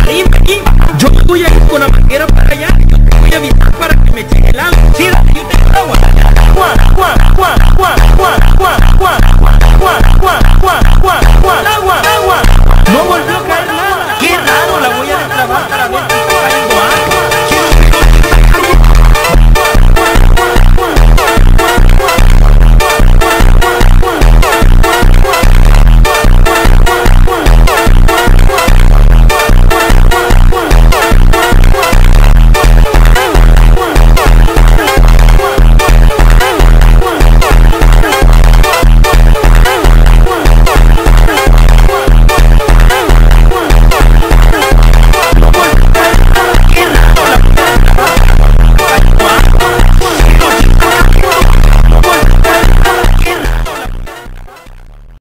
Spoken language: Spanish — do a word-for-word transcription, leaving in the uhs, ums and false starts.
Dime aquí, yo voy a ir con la manguera para allá. Voy a avisar para que me echen el agua. Sí, dale, yo tengo agua. Juan, Juan, Juan, Juan.